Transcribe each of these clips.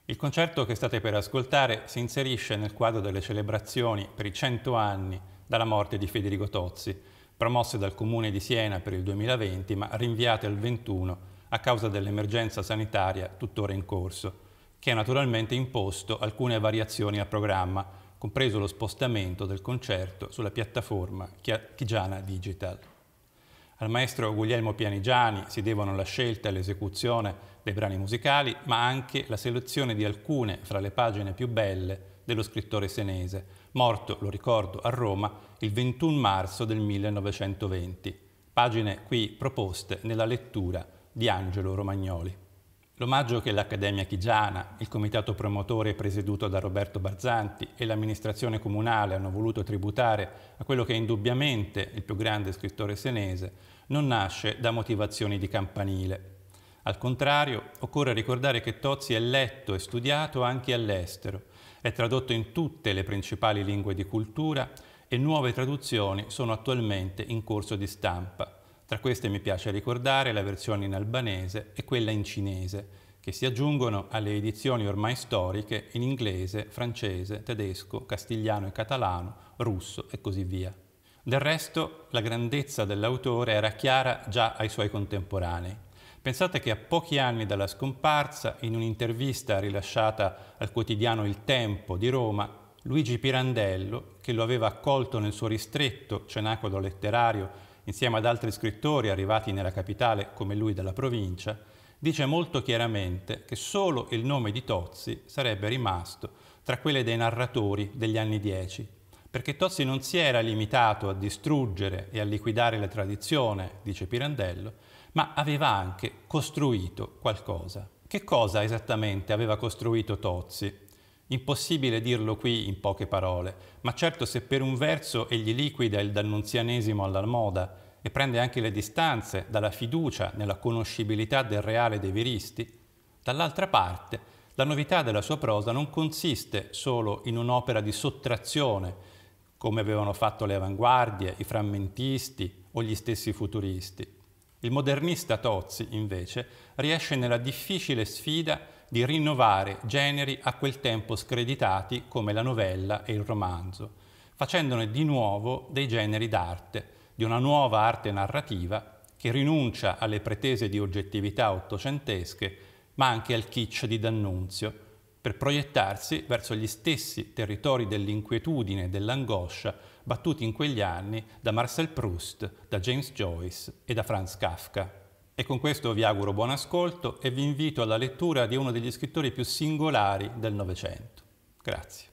Il concerto che state per ascoltare si inserisce nel quadro delle celebrazioni per i 100 anni dalla morte di Federico Tozzi, promosse dal Comune di Siena per il 2020 ma rinviate al 2021 a causa dell'emergenza sanitaria tuttora in corso, che ha naturalmente imposto alcune variazioni al programma, compreso lo spostamento del concerto sulla piattaforma Chigiana Digital. Al maestro Guglielmo Pianigiani si devono la scelta e l'esecuzione dei brani musicali, ma anche la selezione di alcune fra le pagine più belle dello scrittore senese, morto, lo ricordo, a Roma il 21 marzo del 1920. Pagine qui proposte nella lettura di Angelo Romagnoli. L'omaggio che l'Accademia Chigiana, il comitato promotore presieduto da Roberto Barzanti e l'amministrazione comunale hanno voluto tributare a quello che è indubbiamente il più grande scrittore senese non nasce da motivazioni di campanile. Al contrario, occorre ricordare che Tozzi è letto e studiato anche all'estero, è tradotto in tutte le principali lingue di cultura e nuove traduzioni sono attualmente in corso di stampa. Tra queste mi piace ricordare la versione in albanese e quella in cinese, che si aggiungono alle edizioni ormai storiche in inglese, francese, tedesco, castigliano e catalano, russo e così via. Del resto, la grandezza dell'autore era chiara già ai suoi contemporanei. Pensate che a pochi anni dalla scomparsa, in un'intervista rilasciata al quotidiano Il Tempo di Roma, Luigi Pirandello, che lo aveva accolto nel suo ristretto cenacolo letterario insieme ad altri scrittori arrivati nella capitale come lui dalla provincia, dice molto chiaramente che solo il nome di Tozzi sarebbe rimasto tra quelle dei narratori degli anni 10, perché Tozzi non si era limitato a distruggere e a liquidare la tradizione, dice Pirandello, ma aveva anche costruito qualcosa. Che cosa esattamente aveva costruito Tozzi? Impossibile dirlo qui in poche parole, ma certo se per un verso egli liquida il dannunzianesimo alla moda e prende anche le distanze dalla fiducia nella conoscibilità del reale dei veristi, dall'altra parte la novità della sua prosa non consiste solo in un'opera di sottrazione, come avevano fatto le avanguardie, i frammentisti o gli stessi futuristi. Il modernista Tozzi, invece, riesce nella difficile sfida di rinnovare generi a quel tempo screditati come la novella e il romanzo, facendone di nuovo dei generi d'arte, di una nuova arte narrativa che rinuncia alle pretese di oggettività ottocentesche, ma anche al kitsch di D'Annunzio, per proiettarsi verso gli stessi territori dell'inquietudine e dell'angoscia battuti in quegli anni da Marcel Proust, da James Joyce e da Franz Kafka. E con questo vi auguro buon ascolto e vi invito alla lettura di uno degli scrittori più singolari del Novecento. Grazie.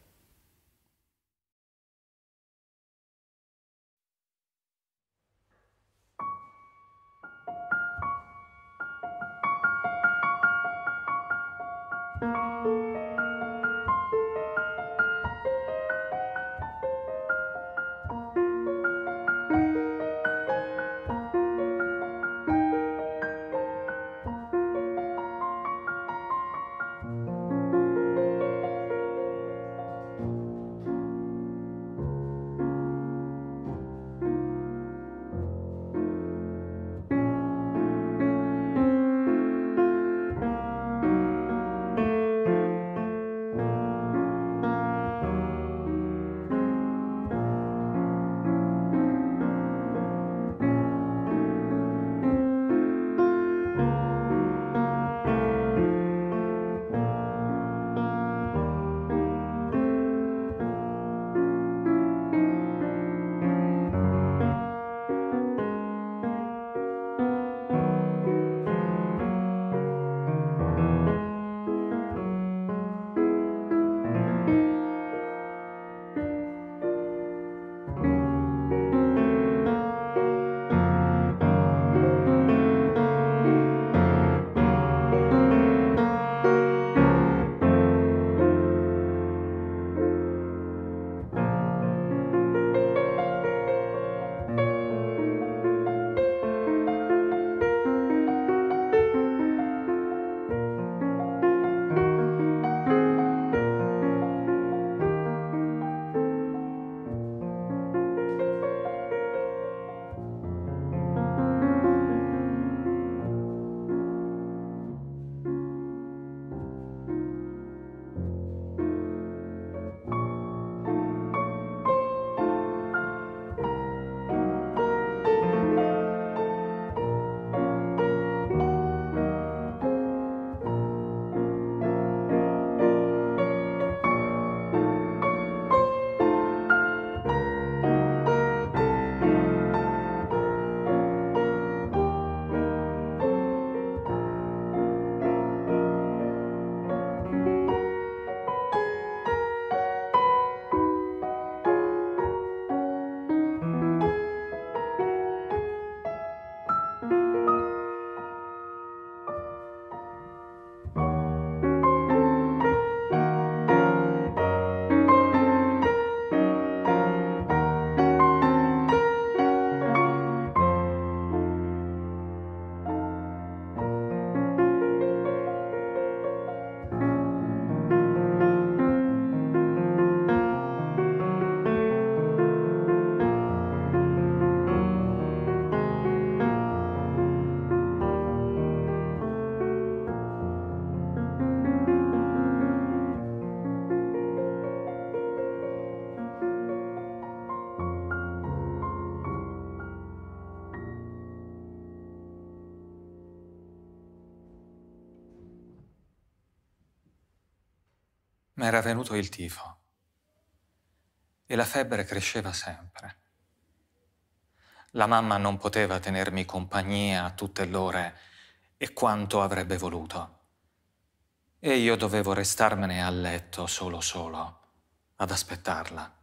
M'era venuto il tifo e la febbre cresceva sempre. La mamma non poteva tenermi compagnia a tutte l'ore e quanto avrebbe voluto. E io dovevo restarmene a letto solo, ad aspettarla.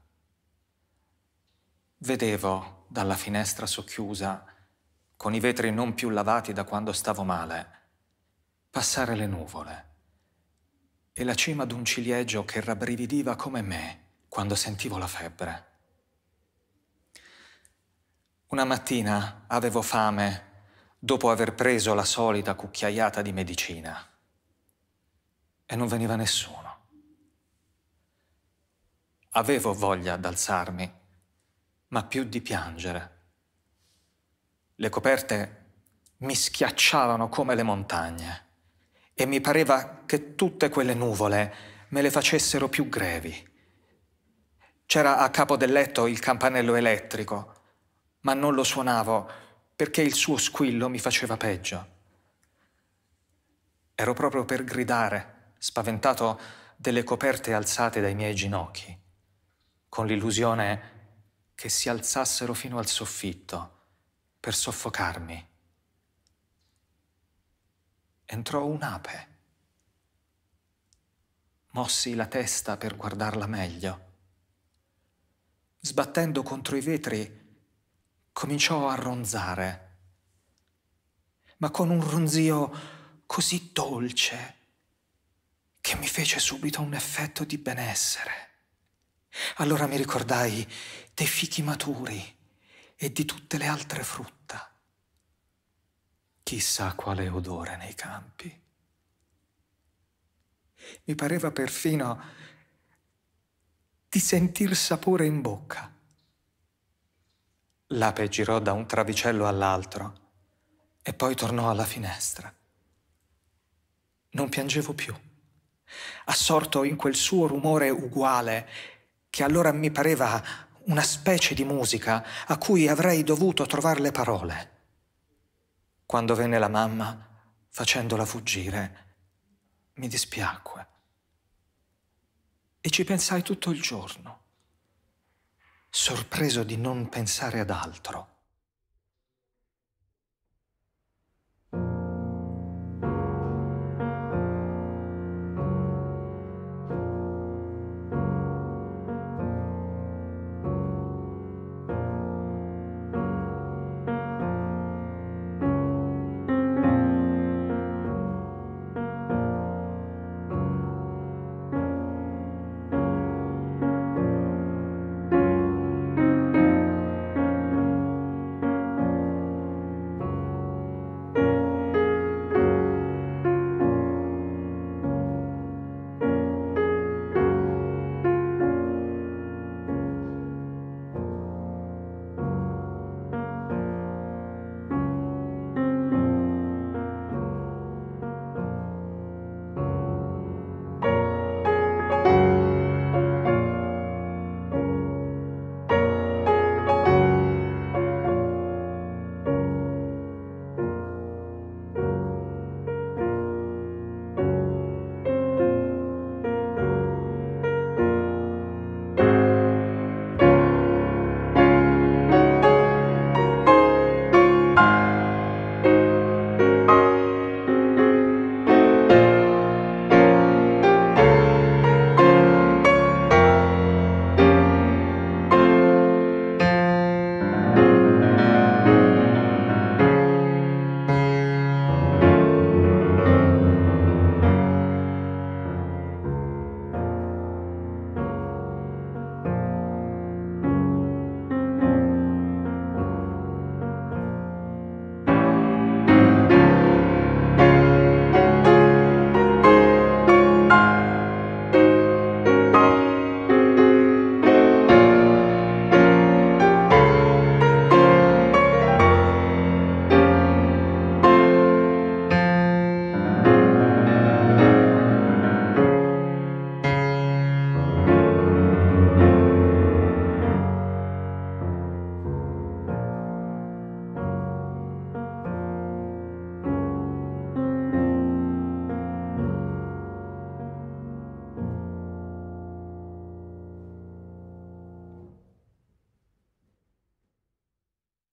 Vedevo dalla finestra socchiusa, con i vetri non più lavati da quando stavo male, passare le nuvole e la cima d'un ciliegio che rabbrividiva come me quando sentivo la febbre. Una mattina avevo fame dopo aver preso la solita cucchiaiata di medicina e non veniva nessuno. Avevo voglia d'alzarmi, ma più di piangere. Le coperte mi schiacciavano come le montagne e mi pareva che tutte quelle nuvole me le facessero più grevi. C'era a capo del letto il campanello elettrico, ma non lo suonavo perché il suo squillo mi faceva peggio. Ero proprio per gridare, spaventato delle coperte alzate dai miei ginocchi, con l'illusione che si alzassero fino al soffitto per soffocarmi. Entrò un'ape. Mossi la testa per guardarla meglio. Sbattendo contro i vetri, cominciò a ronzare, ma con un ronzio così dolce che mi fece subito un effetto di benessere. Allora mi ricordai dei fichi maturi e di tutte le altre frutta. Chissà quale odore nei campi. Mi pareva perfino di sentir sapore in bocca. L'ape girò da un travicello all'altro e poi tornò alla finestra. Non piangevo più, assorto in quel suo rumore uguale che allora mi pareva una specie di musica a cui avrei dovuto trovare le parole. Quando venne la mamma, facendola fuggire, mi dispiacque e ci pensai tutto il giorno, sorpreso di non pensare ad altro.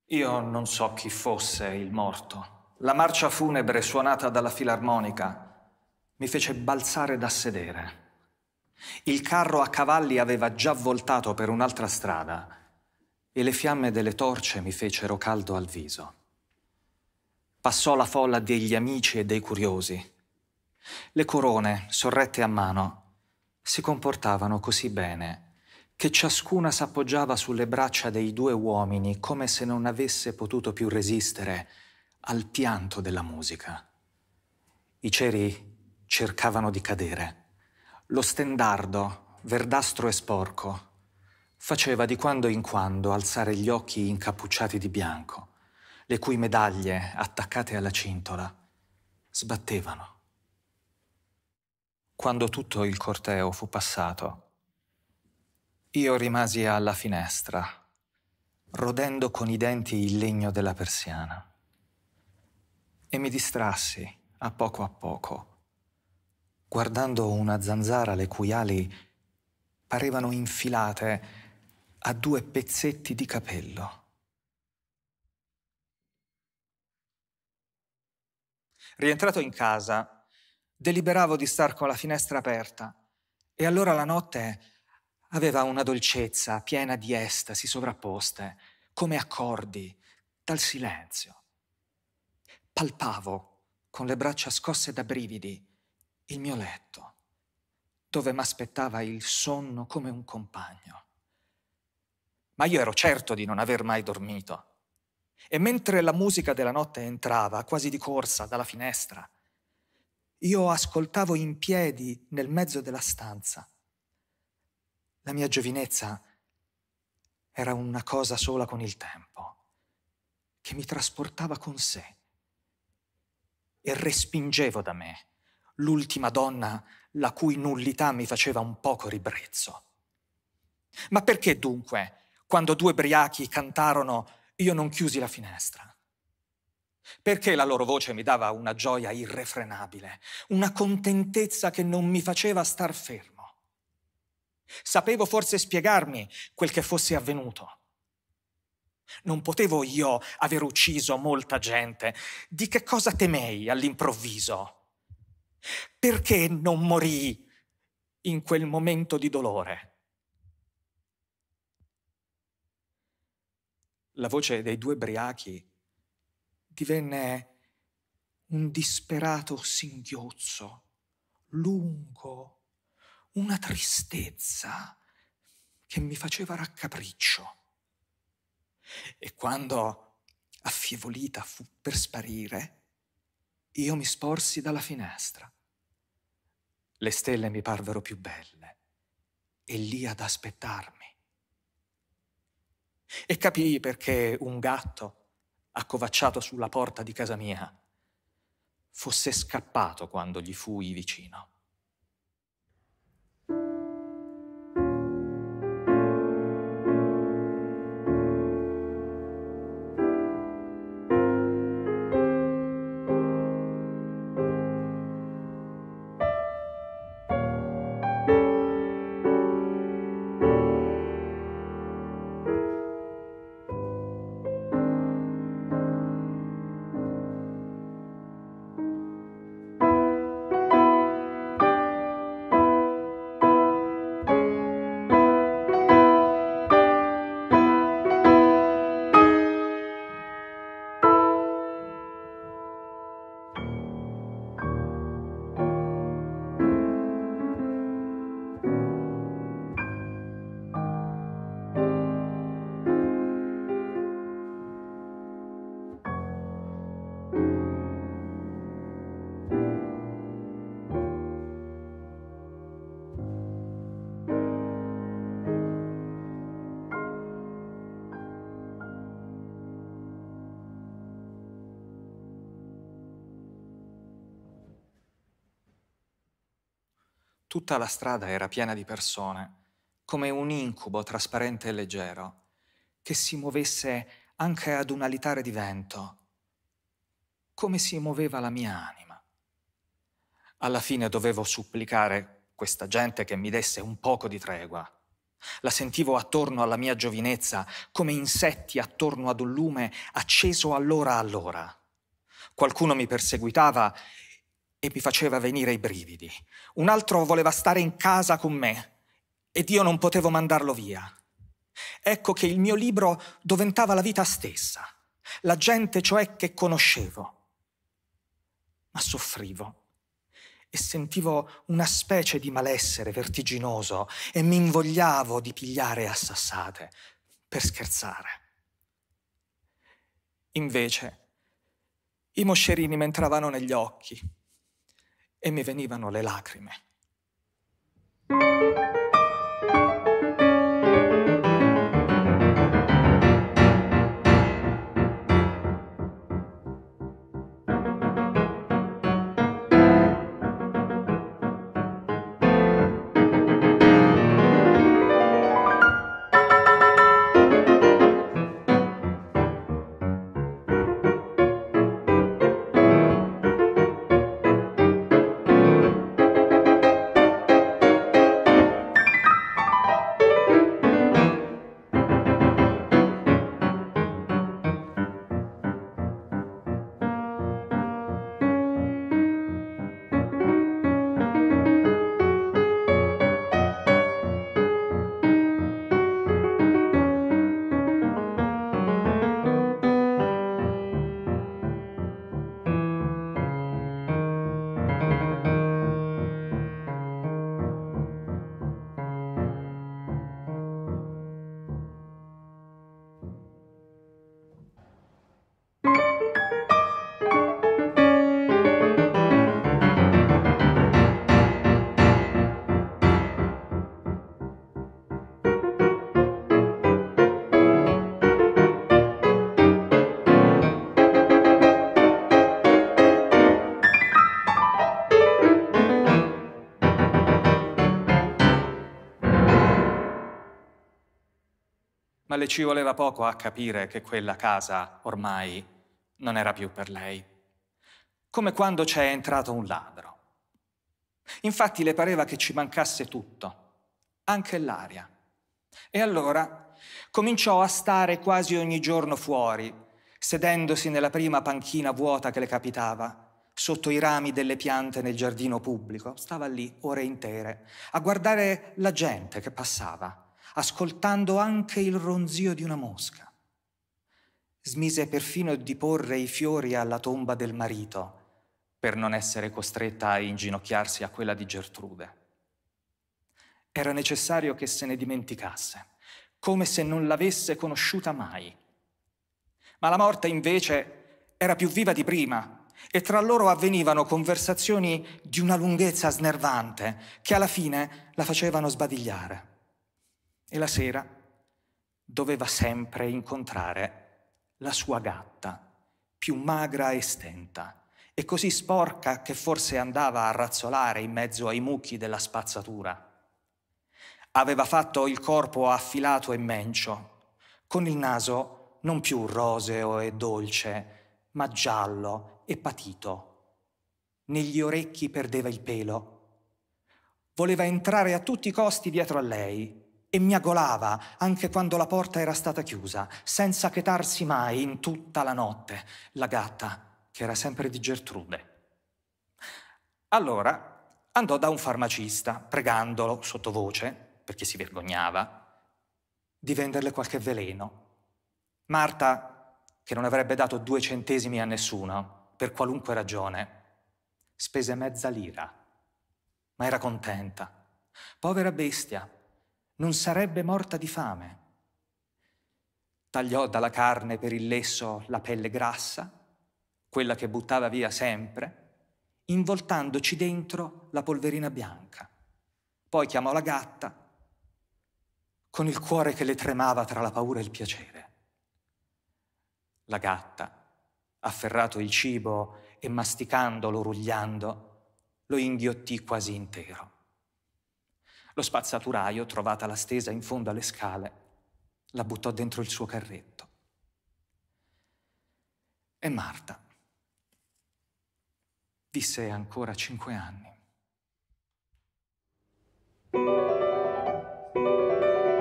Io non so chi fosse il morto. La marcia funebre suonata dalla filarmonica mi fece balzare da sedere. Il carro a cavalli aveva già voltato per un'altra strada e le fiamme delle torce mi fecero caldo al viso. Passò la folla degli amici e dei curiosi. Le corone, sorrette a mano, si comportavano così bene che ciascuna s'appoggiava sulle braccia dei due uomini come se non avesse potuto più resistere al pianto della musica. I ceri cercavano di cadere. Lo stendardo, verdastro e sporco, faceva di quando in quando alzare gli occhi incappucciati di bianco, le cui medaglie, attaccate alla cintola, sbattevano. Quando tutto il corteo fu passato, io rimasi alla finestra, rodendo con i denti il legno della persiana. E mi distrassi, a poco, guardando una zanzara le cui ali parevano infilate a 2 pezzetti di capello. Rientrato in casa, deliberavo di star con la finestra aperta e allora la notte aveva una dolcezza piena di estasi sovrapposte, come accordi, dal silenzio. Palpavo, con le braccia scosse da brividi, il mio letto, dove m'aspettava il sonno come un compagno. Ma io ero certo di non aver mai dormito. E mentre la musica della notte entrava, quasi di corsa, dalla finestra, io ascoltavo in piedi nel mezzo della stanza. La mia giovinezza era una cosa sola con il tempo, che mi trasportava con sé. E respingevo da me l'ultima donna la cui nullità mi faceva un poco ribrezzo. Ma perché dunque, quando 2 briachi cantarono, io non chiusi la finestra? Perché la loro voce mi dava una gioia irrefrenabile, una contentezza che non mi faceva star fermo? Sapevo forse spiegarmi quel che fosse avvenuto. Non potevo io aver ucciso molta gente. Di che cosa temei all'improvviso? Perché non morii in quel momento di dolore? La voce dei 2 briachi divenne un disperato singhiozzo, lungo, una tristezza che mi faceva raccapriccio. E quando, affievolita, fu per sparire, io mi sporsi dalla finestra. Le stelle mi parvero più belle e lì ad aspettarmi. E capii perché un gatto, accovacciato sulla porta di casa mia, fosse scappato quando gli fui vicino. Tutta la strada era piena di persone, come un incubo trasparente e leggero, che si muovesse anche ad un alitare di vento, come si muoveva la mia anima. Alla fine dovevo supplicare questa gente che mi desse un poco di tregua. La sentivo attorno alla mia giovinezza come insetti attorno ad un lume acceso allora. Qualcuno mi perseguitava e mi faceva venire i brividi. Un altro voleva stare in casa con me ed io non potevo mandarlo via. Ecco che il mio libro diventava la vita stessa, la gente cioè che conoscevo. Ma soffrivo e sentivo una specie di malessere vertiginoso e mi invogliavo di pigliare a sassate per scherzare. Invece, i moscerini mi entravano negli occhi e mi venivano le lacrime. Ma le ci voleva poco a capire che quella casa ormai non era più per lei. Come quando c'è entrato un ladro. Infatti le pareva che ci mancasse tutto, anche l'aria. E allora cominciò a stare quasi ogni giorno fuori, sedendosi nella prima panchina vuota che le capitava, sotto i rami delle piante nel giardino pubblico. Stava lì ore intere a guardare la gente che passava, ascoltando anche il ronzio di una mosca. Smise perfino di porre i fiori alla tomba del marito per non essere costretta a inginocchiarsi a quella di Gertrude. Era necessario che se ne dimenticasse, come se non l'avesse conosciuta mai. Ma la morta invece era più viva di prima e tra loro avvenivano conversazioni di una lunghezza snervante che alla fine la facevano sbadigliare. E la sera doveva sempre incontrare la sua gatta, più magra e stenta, e così sporca che forse andava a razzolare in mezzo ai mucchi della spazzatura. Aveva fatto il corpo affilato e mencio, con il naso non più roseo e dolce, ma giallo e patito. Negli orecchi perdeva il pelo. Voleva entrare a tutti i costi dietro a lei, e miagolava anche quando la porta era stata chiusa, senza chetarsi mai in tutta la notte, la gatta, che era sempre di Gertrude. Allora andò da un farmacista, pregandolo sottovoce, perché si vergognava, di venderle qualche veleno. Marta, che non avrebbe dato 2 centesimi a nessuno, per qualunque ragione, spese mezza lira, ma era contenta. Povera bestia, non sarebbe morta di fame. Tagliò dalla carne per il lesso la pelle grassa, quella che buttava via sempre, involtandoci dentro la polverina bianca. Poi chiamò la gatta, con il cuore che le tremava tra la paura e il piacere. La gatta, afferrato il cibo e masticandolo, rugliando, lo inghiottì quasi intero. Lo spazzaturaio, trovata la stesa in fondo alle scale, la buttò dentro il suo carretto. E Marta visse ancora 5 anni.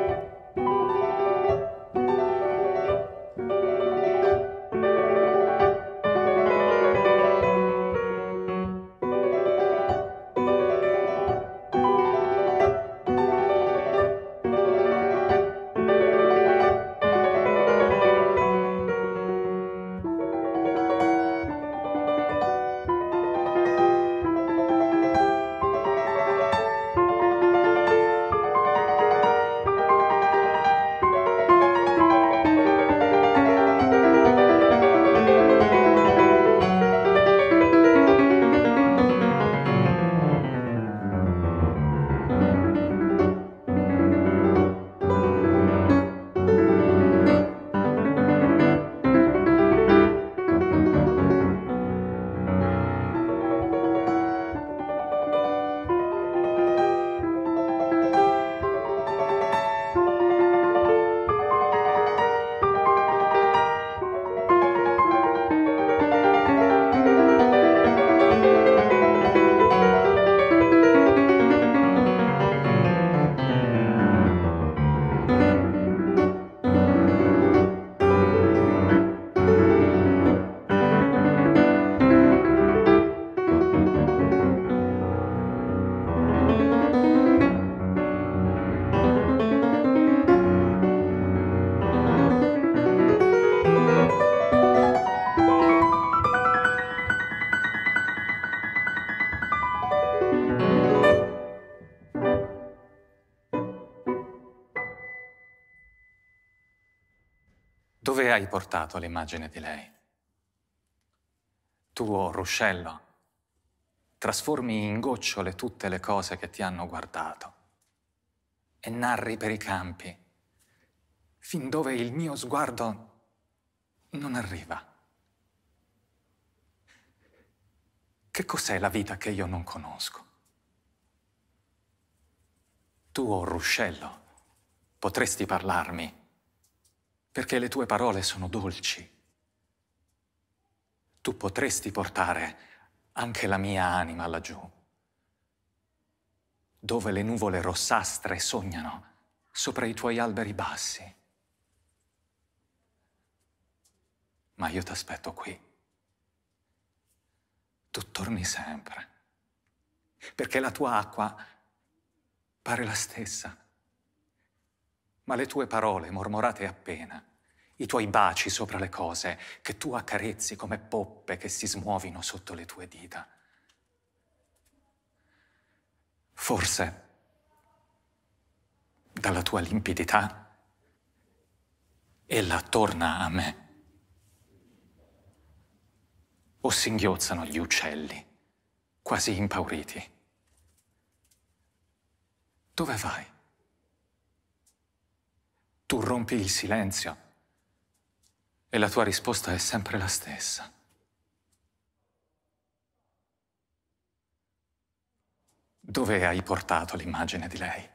Dove hai portato l'immagine di lei? Tu, oh ruscello, trasformi in gocciole tutte le cose che ti hanno guardato e narri per i campi, fin dove il mio sguardo non arriva. Che cos'è la vita che io non conosco? Tu, oh ruscello, potresti parlarmi, perché le tue parole sono dolci. Tu potresti portare anche la mia anima laggiù, dove le nuvole rossastre sognano sopra i tuoi alberi bassi. Ma io t'aspetto qui. Tu torni sempre, perché la tua acqua pare la stessa, ma le tue parole mormorate appena, i tuoi baci sopra le cose che tu accarezzi come poppe che si smuovino sotto le tue dita. Forse, dalla tua limpidità, ella torna a me. O singhiozzano gli uccelli, quasi impauriti. Dove vai? Tu rompi il silenzio e la tua risposta è sempre la stessa. Dove hai portato l'immagine di lei?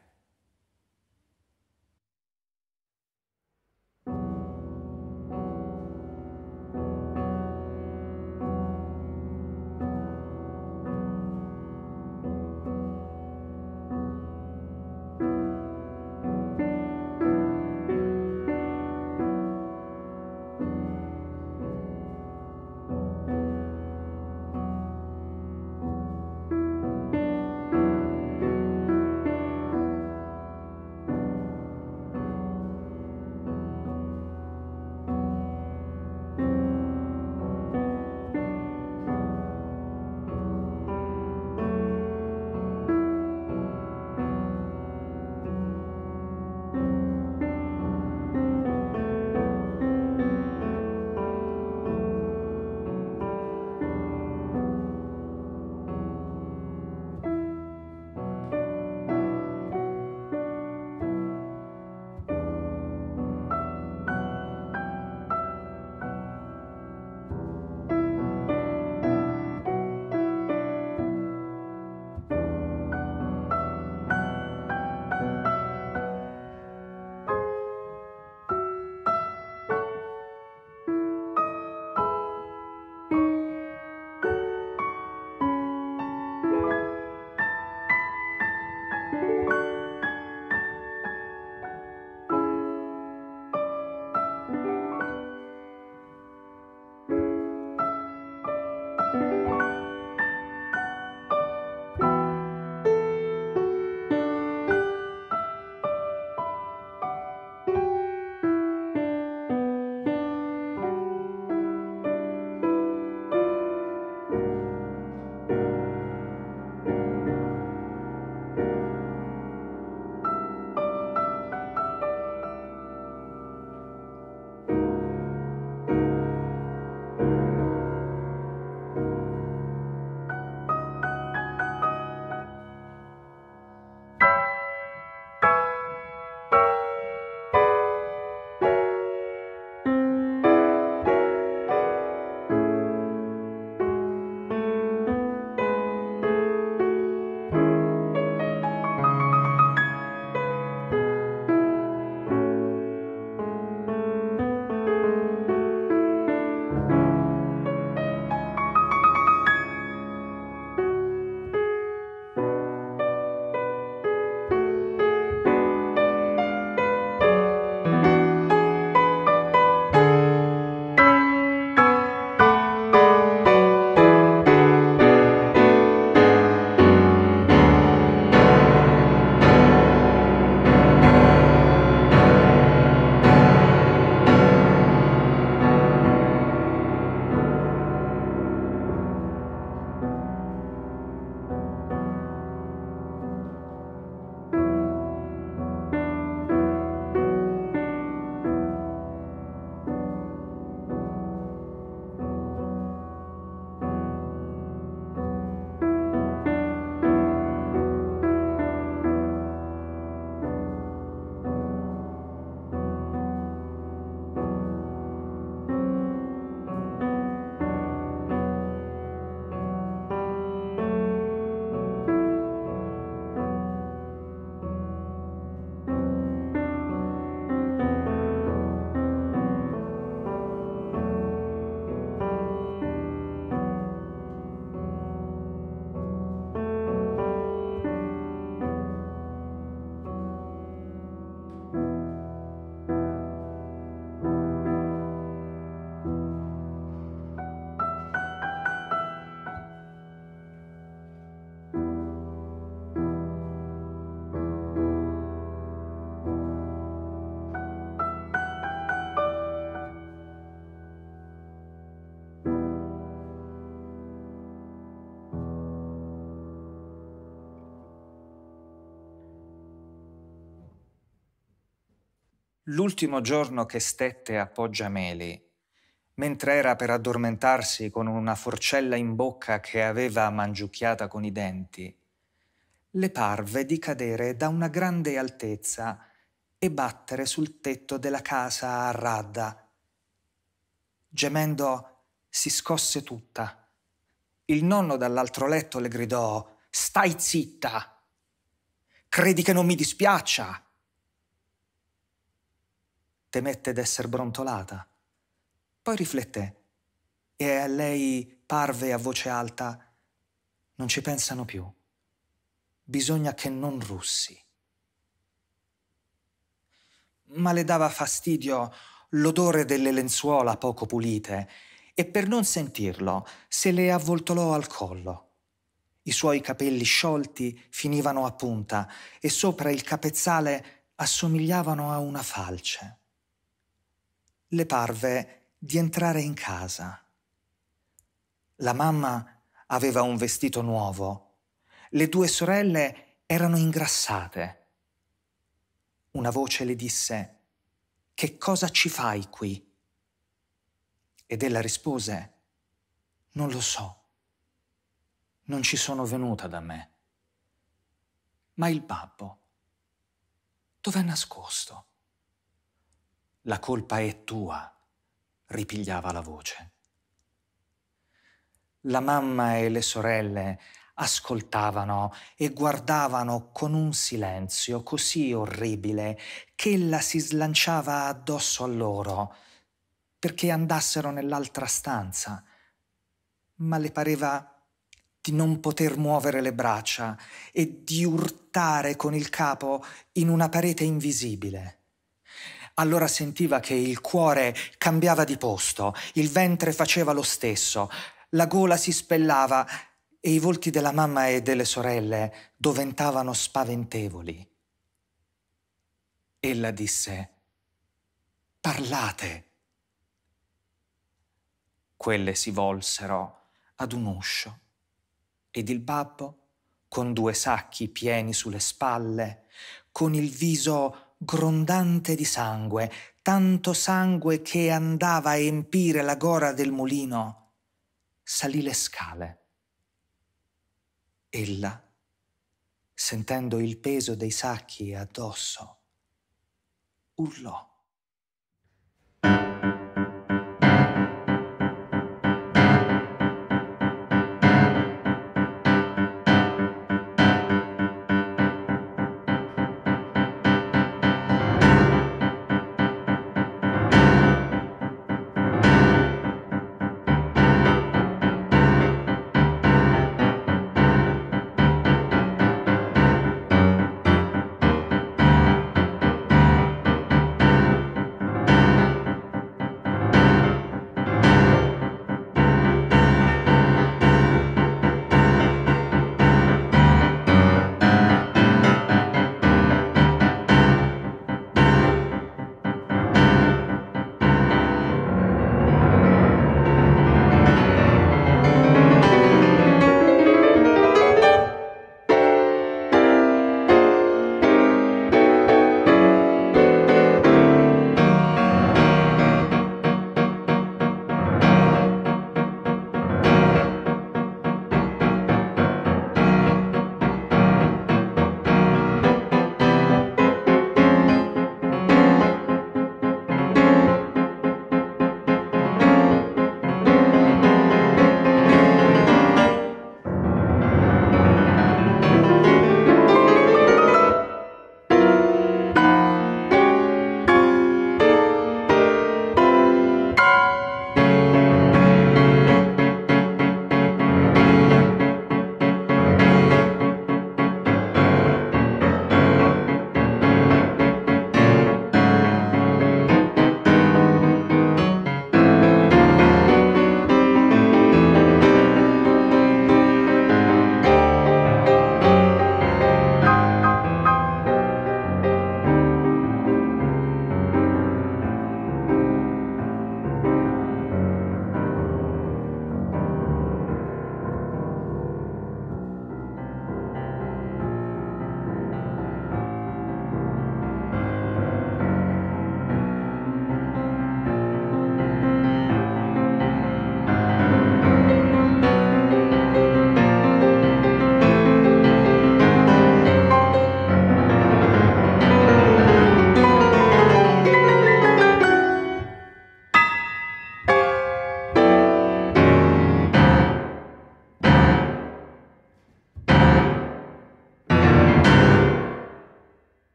L'ultimo giorno che stette a Poggiameli, mentre era per addormentarsi con una forcella in bocca che aveva mangiucchiata con i denti, le parve di cadere da una grande altezza e battere sul tetto della casa a rada. Gemendo si scosse tutta. Il nonno dall'altro letto le gridò: «Stai zitta! Credi che non mi dispiaccia?» Temette d'esser brontolata. Poi rifletté e a lei parve a voce alta: «Non ci pensano più. Bisogna che non russi». Ma le dava fastidio l'odore delle lenzuola poco pulite e per non sentirlo se le avvoltolò al collo. I suoi capelli sciolti finivano a punta e sopra il capezzale assomigliavano a una falce. Le parve di entrare in casa. La mamma aveva un vestito nuovo. Le 2 sorelle erano ingrassate. Una voce le disse: «Che cosa ci fai qui?» Ed ella rispose: «Non lo so. Non ci sono venuta da me. Ma il babbo dov'è nascosto?» «La colpa è tua», ripigliava la voce. La mamma e le sorelle ascoltavano e guardavano con un silenzio così orribile che ella si slanciava addosso a loro perché andassero nell'altra stanza, ma le pareva di non poter muovere le braccia e di urtare con il capo in una parete invisibile. Allora sentiva che il cuore cambiava di posto, il ventre faceva lo stesso, la gola si spellava e i volti della mamma e delle sorelle diventavano spaventevoli. Ella disse: «Parlate!» Quelle si volsero ad un uscio ed il babbo, con 2 sacchi pieni sulle spalle, con il viso grondante di sangue, tanto sangue che andava a empire la gora del mulino, salì le scale. Ella, sentendo il peso dei sacchi addosso, urlò.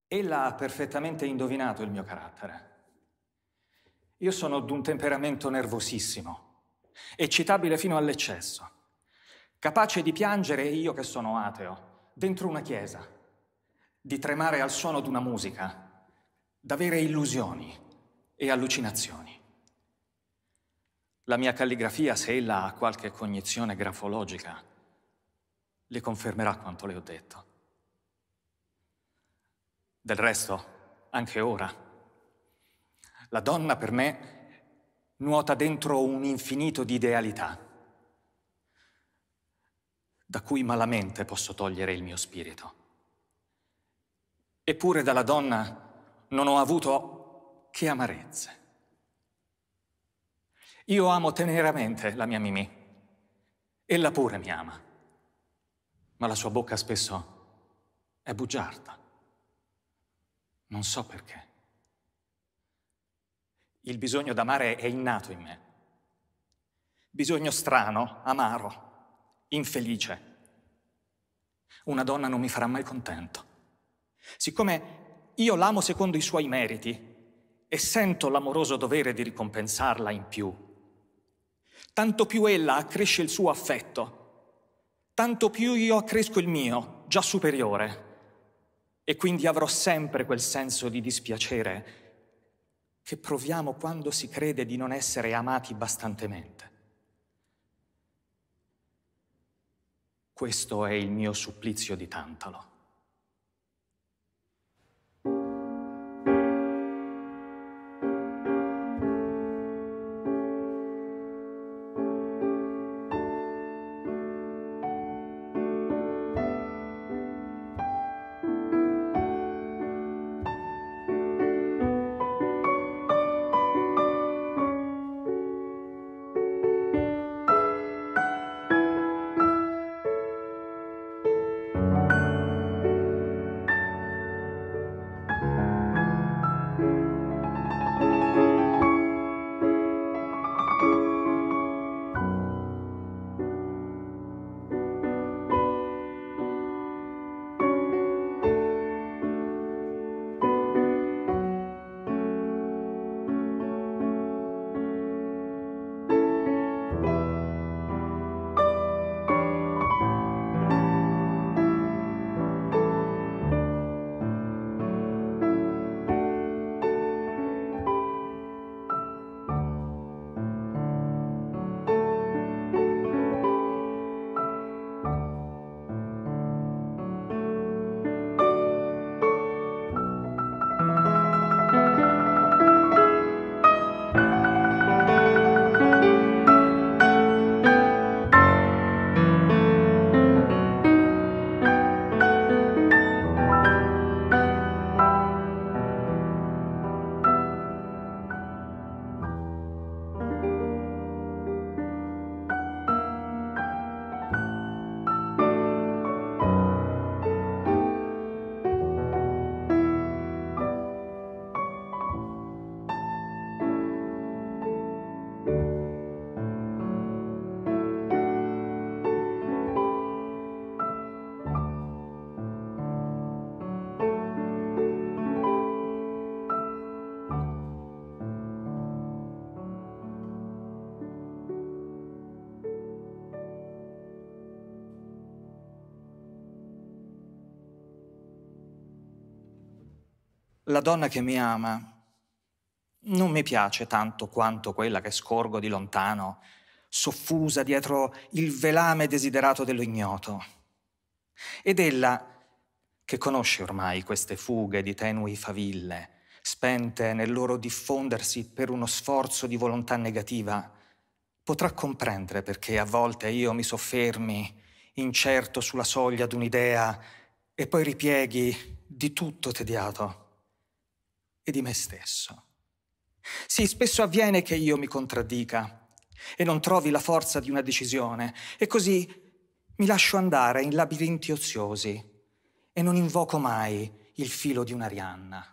Ella ha perfettamente indovinato il mio carattere. Io sono d'un temperamento nervosissimo, eccitabile fino all'eccesso, capace di piangere, io che sono ateo, dentro una chiesa, di tremare al suono d'una musica, d'avere illusioni e allucinazioni. La mia calligrafia, se ella ha qualche cognizione grafologica, le confermerà quanto le ho detto. Del resto, anche ora, la donna per me nuota dentro un infinito di idealità, da cui malamente posso togliere il mio spirito. Eppure dalla donna non ho avuto che amarezze. Io amo teneramente la mia Mimì. Ella pure mi ama. Ma la sua bocca spesso è bugiarda. Non so perché. Il bisogno d'amare è innato in me. Bisogno strano, amaro, infelice. Una donna non mi farà mai contento. Siccome io l'amo secondo i suoi meriti e sento l'amoroso dovere di ricompensarla in più, tanto più ella accresce il suo affetto, tanto più io accresco il mio, già superiore, e quindi avrò sempre quel senso di dispiacere che proviamo quando si crede di non essere amati bastantemente. Questo è il mio supplizio di Tantalo. La donna che mi ama non mi piace tanto quanto quella che scorgo di lontano, soffusa dietro il velame desiderato dello ignoto. Ed ella, che conosce ormai queste fughe di tenui faville, spente nel loro diffondersi per uno sforzo di volontà negativa, potrà comprendere perché a volte io mi soffermi, incerto sulla soglia d'un'idea, e poi ripieghi di tutto tediato e di me stesso. Sì, spesso avviene che io mi contraddica e non trovi la forza di una decisione, e così mi lascio andare in labirinti oziosi e non invoco mai il filo di un'Arianna.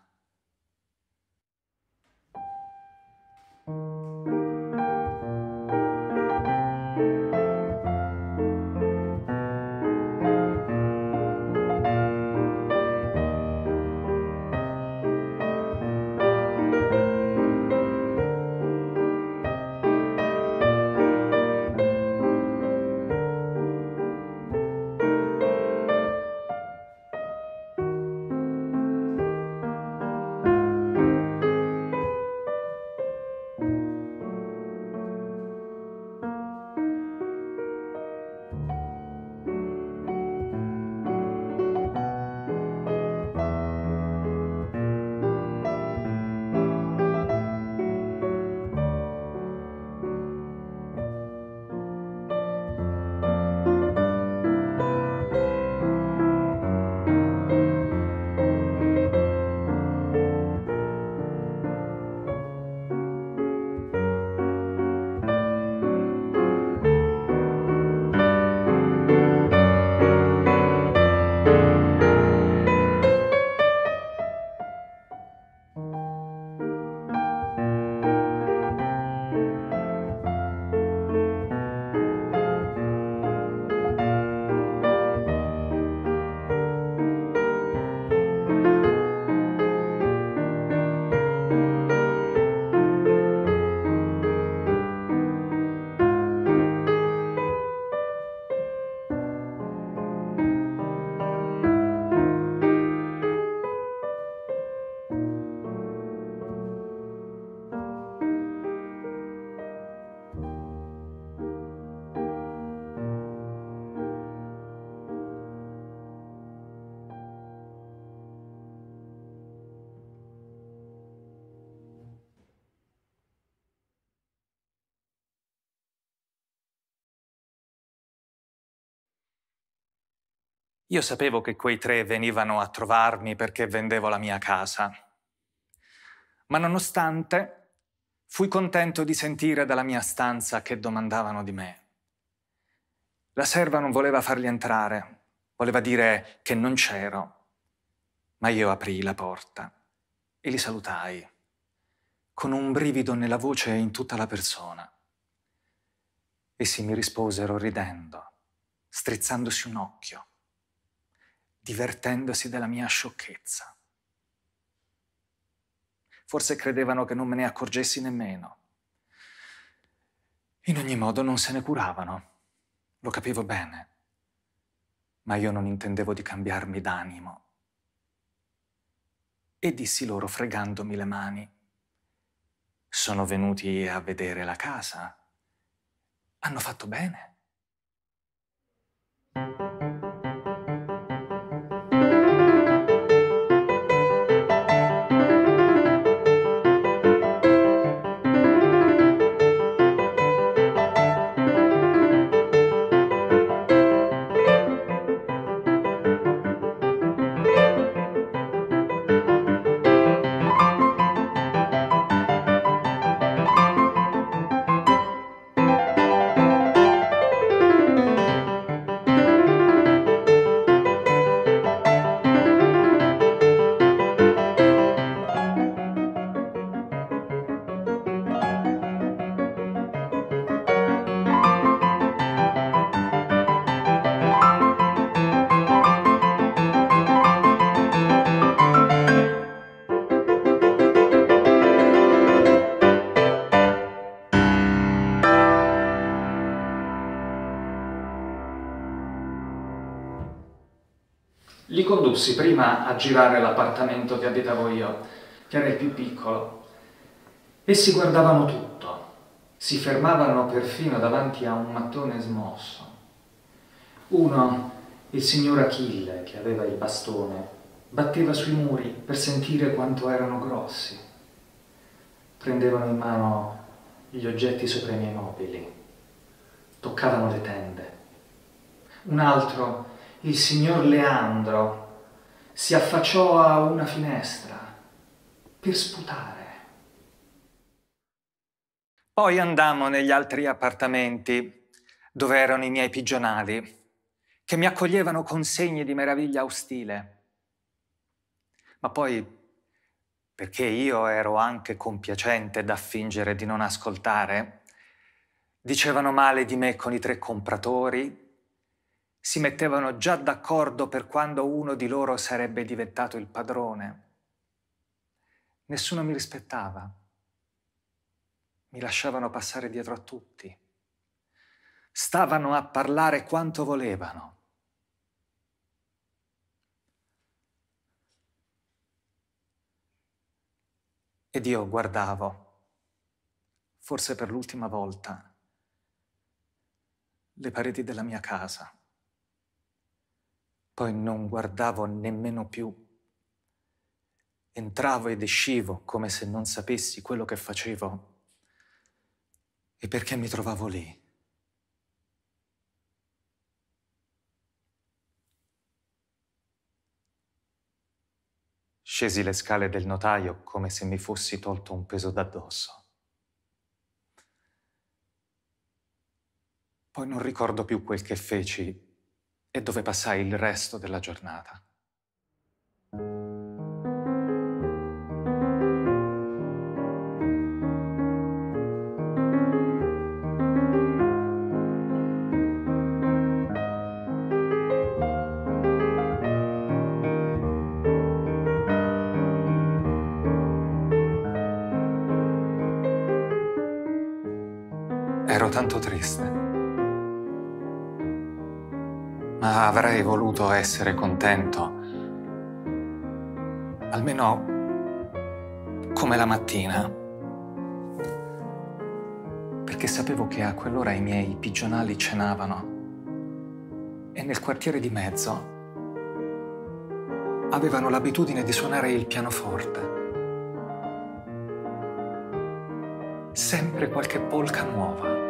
Io sapevo che quei 3 venivano a trovarmi perché vendevo la mia casa. Ma nonostante, fui contento di sentire dalla mia stanza che domandavano di me. La serva non voleva farli entrare, voleva dire che non c'ero, ma io aprii la porta e li salutai, con un brivido nella voce e in tutta la persona. Essi mi risposero ridendo, strizzandosi un occhio, divertendosi della mia sciocchezza. Forse credevano che non me ne accorgessi nemmeno. In ogni modo non se ne curavano, lo capivo bene, ma io non intendevo di cambiarmi d'animo. E dissi loro fregandomi le mani: sono venuti a vedere la casa. Hanno fatto bene. Li condussi prima a girare l'appartamento che abitavo io, che era il più piccolo. Essi guardavano tutto, si fermavano perfino davanti a un mattone smosso. Uno, il signor Achille, che aveva il bastone, batteva sui muri per sentire quanto erano grossi. Prendevano in mano gli oggetti sopra i miei mobili, toccavano le tende. Un altro, il signor Leandro, si affacciò a una finestra per sputare. Poi andammo negli altri appartamenti dove erano i miei pigionali, che mi accoglievano con segni di meraviglia ostile. Ma poi, perché io ero anche compiacente da fingere di non ascoltare, dicevano male di me con i 3 compratori, si mettevano già d'accordo per quando uno di loro sarebbe diventato il padrone. Nessuno mi rispettava. Mi lasciavano passare dietro a tutti. Stavano a parlare quanto volevano. Ed io guardavo, forse per l'ultima volta, le pareti della mia casa. Poi non guardavo nemmeno più. Entravo ed escivo come se non sapessi quello che facevo e perché mi trovavo lì. Scesi le scale del notaio come se mi fossi tolto un peso d'addosso. Poi non ricordo più quel che feci e dove passai il resto della giornata. Ero tanto triste. Ma avrei voluto essere contento, almeno come la mattina, perché sapevo che a quell'ora i miei pigionali cenavano e nel quartiere di mezzo avevano l'abitudine di suonare il pianoforte. Sempre qualche polka nuova.